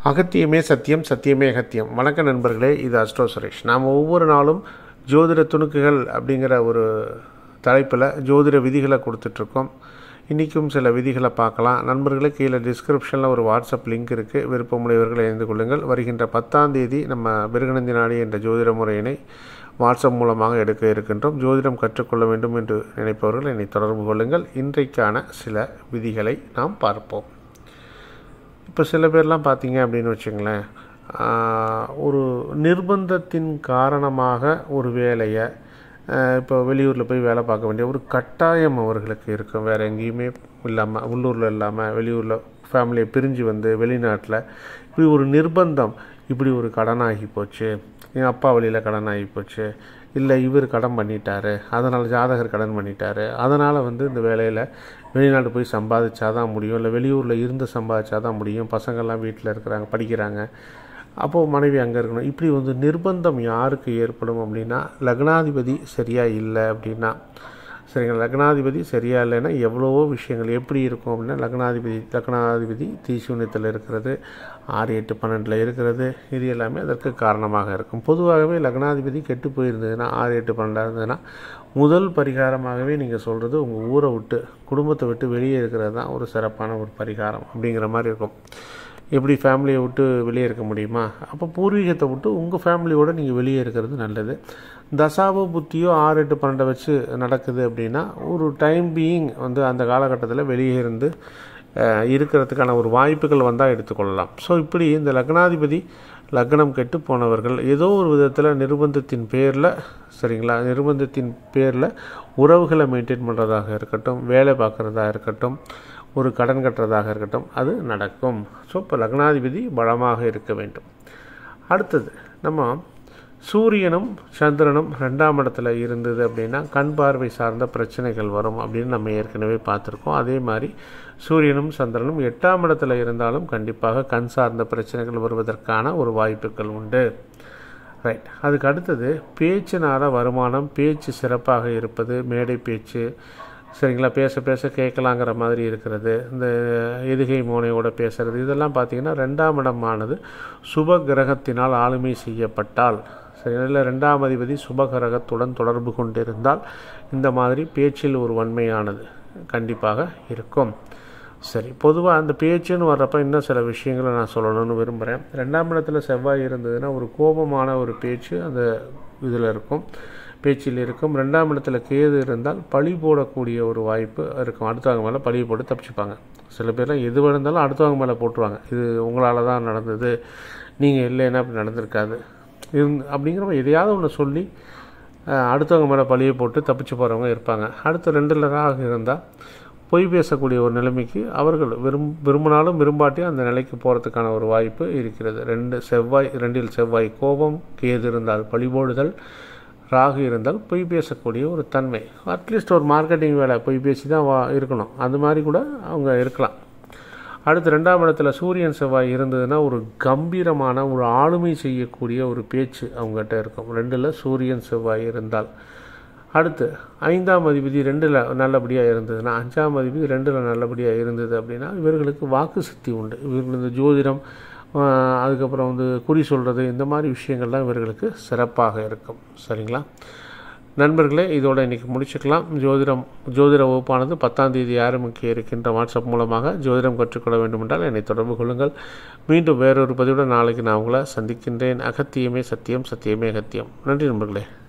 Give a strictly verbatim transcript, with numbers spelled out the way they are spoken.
அகத்தியமே சத்தியம், சத்தியமே அகத்தியம். வணக்க நண்பர்களே, இது அஸ்ட்ரோ சுரேஷ். நாம் ஒவ்வொரு நாளும் ஜோதிட துணுக்குகள் அப்படிங்கிற ஒரு தலைப்பில் ஜோதிட விதிகளை கொடுத்துட்ருக்கோம். இன்றைக்கும் சில விதிகளை பார்க்கலாம். நண்பர்களே, கீழே டிஸ்கிரிப்ஷனில் ஒரு வாட்ஸ்அப் லிங்க் இருக்குது. விருப்பமுடையவர்களை இணைந்து கொள்ளுங்கள். வருகின்ற பத்தாம் தேதி நம்ம பிருகநந்தி நாடி என்ற ஜோதிட முறையினை வாட்ஸ்அப் மூலமாக எடுக்க இருக்கின்றோம். ஜோதிடம் கற்றுக்கொள்ள வேண்டும் என்று நினைப்பவர்கள் என்னை தொடர்பு கொள்ளுங்கள். இன்றைக்கான சில விதிகளை நாம் பார்ப்போம். இப்போ சில பேர்லாம் பார்த்தீங்க அப்படின்னு வச்சுங்களேன், ஒரு நிர்பந்தத்தின் காரணமாக ஒரு வேலையை இப்போ வெளியூரில் போய் வேலை பார்க்க வேண்டிய ஒரு கட்டாயம் அவர்களுக்கு இருக்கும். வேறு எங்கேயுமே இல்லாமல், உள்ளூரில் இல்லாமல் வெளியூரில் ஃபேமிலியை பிரிஞ்சு வந்து வெளிநாட்டில் இப்படி ஒரு நிர்பந்தம், இப்படி ஒரு கடனாகி போச்சு, என் அப்பா வழியில் கடன் ஆகி போச்சு, இல்லை இவர் கடன் பண்ணிட்டாரு, அதனால் ஜாதகர் கடன் பண்ணிட்டாரு, அதனால் வந்து இந்த வேலையில் வெளிநாடு போய் சம்பாதிச்சா தான் முடியும், இல்லை வெளியூரில் இருந்து சம்பாதிச்சா தான் முடியும், பசங்கள்லாம் வீட்டில் இருக்கிறாங்க, படிக்கிறாங்க, அப்போது மனைவி அங்கே இருக்கணும். இப்படி வந்து நிர்பந்தம் யாருக்கு ஏற்படும் அப்படின்னா, லக்னாதிபதி சரியாக இல்லை அப்படின்னா, சரிங்க, லக்னாதிபதி சரியாக இல்லைன்னா எவ்வளவோ விஷயங்கள் எப்படி இருக்கும் அப்படின்னா, லக்னாதிபதி லக்னாதிபதி தீசூன்யத்தில் இருக்கிறது, ஆறு எட்டு பன்னெண்டில் இருக்கிறது, இது எல்லாமே அதற்கு காரணமாக இருக்கும். பொதுவாகவே லக்னாதிபதி கெட்டு போயிருந்ததுன்னா, ஆறு எட்டு பன்னெண்டாக இருந்ததுன்னா, முதல் பரிகாரமாகவே நீங்கள் சொல்கிறது உங்கள் ஊரை விட்டு, குடும்பத்தை விட்டு வெளியே இருக்கிறது தான் ஒரு சிறப்பான ஒரு பரிகாரம் அப்படிங்கிற மாதிரி இருக்கும். எப்படி ஃபேமிலியை விட்டு வெளியே இருக்க முடியுமா? அப்போ பூர்வீகத்தை விட்டு உங்கள் ஃபேமிலியோடு நீங்கள் வெளியே இருக்கிறது நல்லது. தசாபோ புத்தியோ ஆறு எட்டு பன்னெண்டை வச்சு நடக்குது அப்படின்னா, ஒரு டைம் பீயிங் வந்து அந்த காலகட்டத்தில் வெளியே இருந்து இருக்கிறதுக்கான ஒரு வாய்ப்புகள் வந்தால் எடுத்துக்கொள்ளலாம். ஸோ இப்படி இந்த லக்னாதிபதி லக்னம் கெட்டு போனவர்கள் ஏதோ ஒரு விதத்தில் நிர்பந்தத்தின் பேரில், சரிங்களா, நிர்பந்தத்தின் பேரில் உறவுகளை மெயின்டைன் பண்ணுறதாக இருக்கட்டும், வேலை பார்க்குறதா இருக்கட்டும், ஒரு கடன் கட்டுறதாக இருக்கட்டும், அது நடக்கும். ஸோ இப்போ லக்னாதிபதி பலமாக இருக்க வேண்டும். அடுத்தது, நம்ம சூரியனும் சந்திரனும் ரெண்டாம் இடத்துல இருந்தது அப்படின்னா கண் பார்வை சார்ந்த பிரச்சனைகள் வரும் அப்படின்னு நம்ம ஏற்கனவே பார்த்துருக்கோம். அதே மாதிரி சூரியனும் சந்திரனும் எட்டாம் இடத்துல இருந்தாலும் கண்டிப்பாக கண் சார்ந்த பிரச்சனைகள் வருவதற்கான ஒரு வாய்ப்புகள் உண்டு. ரைட். அதுக்கு அடுத்தது, பேச்சினால் வருமானம், பேச்சு சிறப்பாக இருப்பது, மேடை பேச்சு, சரிங்களா, பேச பேச கேட்கலாங்கிற மாதிரி இருக்கிறது, இந்த எதுகை மோனையோட பேசுகிறது, இதெல்லாம் பார்த்திங்கன்னா ரெண்டாம் இடமானது சுப கிரகத்தினால் ஆளுமை செய்யப்பட்டால், சரி, இல்லை ரெண்டாம் அதிபதி சுபகிரகத்துடன் தொடர்பு கொண்டிருந்தால் இந்த மாதிரி பேச்சில் ஒரு வன்மையானது கண்டிப்பாக இருக்கும். சரி, பொதுவாக அந்த பேச்சுன்னு வர்றப்போ இன்னும் சில விஷயங்களை நான் சொல்லணும்னு விரும்புகிறேன். ரெண்டாம் இடத்துல செவ்வாய் இருந்ததுன்னா ஒரு கோபமான ஒரு பேச்சு அந்த இதில் இருக்கும், பேச்சில் இருக்கும். ரெண்டாம் இடத்துல கேது இருந்தால் பழி போடக்கூடிய ஒரு வாய்ப்பு இருக்கும். அடுத்தவங்க மேலே பழி போட்டு தப்பிச்சுப்பாங்க. சில பேர்லாம் எது இருந்தாலும் அடுத்தவங்க மேலே போட்டுருவாங்க, இது உங்களால் தான் நடந்தது, நீங்கள் இல்லைன்னா அப்படி நடந்திருக்காது இருந்து அப்படிங்கிற எதையாவது ஒன்று சொல்லி அடுத்தவங்க மேலே பழியை போட்டு தப்பிச்சு போகிறவங்க இருப்பாங்க. அடுத்த ரெண்டில் ராகு இருந்தால் பொய் பேசக்கூடிய ஒரு நிலைமைக்கு அவர்கள் விரும் விரும்பினாலும் விரும்பாட்டியும் அந்த நிலைக்கு போகிறதுக்கான ஒரு வாய்ப்பு இருக்கிறது. ரெண்டு செவ்வாய் ரெண்டில் செவ்வாய் கோபம், கேது இருந்தால் பழிபோடுதல், ராகு இருந்தால் பொய் பேசக்கூடிய ஒரு தன்மை. அட்லீஸ்ட் ஒரு மார்க்கெட்டிங் வேலை பொய் பேசி தான் வா இருக்கணும், அந்த மாதிரி கூட அவங்க இருக்கலாம். அடுத்து ரெண்டாம் இடத்துல சூரியன் செவ்வாய் இருந்ததுன்னா ஒரு கம்பீரமான ஒரு ஆளுமை செய்யக்கூடிய ஒரு பேச்சு அவங்ககிட்ட இருக்கும், ரெண்டில் சூரியன் செவ்வாய் இருந்தால். அடுத்து ஐந்தாம் அதிபதி ரெண்டில் நல்லபடியாக இருந்ததுன்னா, அஞ்சாம் அதிபதி ரெண்டில் நல்லபடியாக இருந்தது அப்படின்னா இவர்களுக்கு வாக்கு சக்தி உண்டு. இவர்கள் இந்த ஜோதிடம், அதுக்கப்புறம் வந்து குறி சொல்கிறது, இந்த மாதிரி விஷயங்கள்லாம் இவர்களுக்கு சிறப்பாக இருக்கும். சரிங்களா நண்பர்களே, இதோடு இன்றைக்கி முடிச்சுக்கலாம். ஜோதிடம் ஜோதிட வகுப்பானது பத்தாம் தேதி ஆரம்பிக்க இருக்கின்ற வாட்ஸ்அப் மூலமாக ஜோதிடம் கற்றுக்கொள்ள வேண்டுமென்றால் என்னை தொடர்பு கொள்ளுங்கள். மீண்டும் வேறொரு பதிவுடன் நாளைக்கு நான் உங்களை சந்திக்கின்றேன். அகத்தியமே சத்தியம், சத்தியமே அகத்தியம். நன்றி நண்பர்களே.